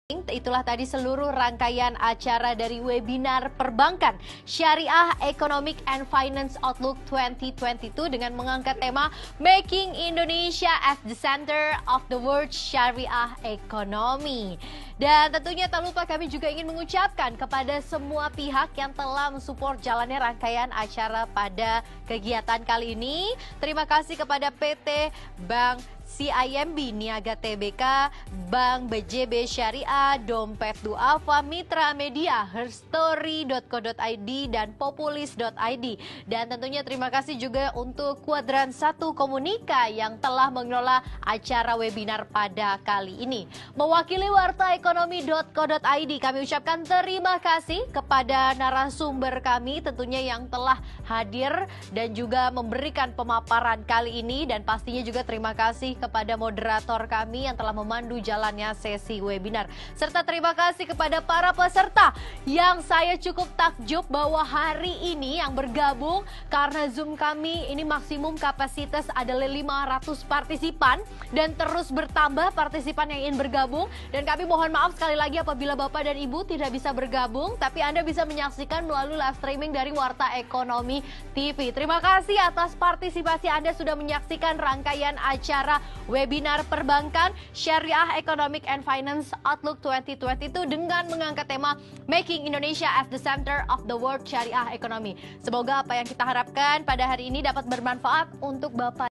Itulah tadi seluruh rangkaian acara dari webinar perbankan Syariah Economic and Finance Outlook 2022 dengan mengangkat tema Making Indonesia as the Center of the World Syariah Economy. Dan tentunya tak lupa kami juga ingin mengucapkan kepada semua pihak yang telah mensupport jalannya rangkaian acara pada kegiatan kali ini. Terima kasih kepada PT Bank CIMB, Niaga TBK, Bank BJB Syariah, Dompet Duafa, Mitra Media, herstory.co.id, dan populis.id. Dan tentunya terima kasih juga untuk Kuadran 1 Komunika yang telah mengelola acara webinar pada kali ini. Mewakili wartaekonomi.co.id, kami ucapkan terima kasih kepada narasumber kami tentunya yang telah hadir dan juga memberikan pemaparan kali ini, dan pastinya juga terima kasih kepada moderator kami yang telah memandu jalannya sesi webinar. Serta terima kasih kepada para peserta yang saya cukup takjub bahwa hari ini yang bergabung karena Zoom kami ini maksimum kapasitas adalah 500 partisipan dan terus bertambah partisipan yang ingin bergabung, dan kami mohon maaf sekali lagi apabila Bapak dan Ibu tidak bisa bergabung, tapi Anda bisa menyaksikan melalui live streaming dari Warta Ekonomi TV. Terima kasih atas partisipasi Anda sudah menyaksikan rangkaian acara webinar perbankan Syariah Economic and Finance Outlook 2022 dengan mengangkat tema Making Indonesia as the Center of the World Syariah Economy. Semoga apa yang kita harapkan pada hari ini dapat bermanfaat untuk Bapak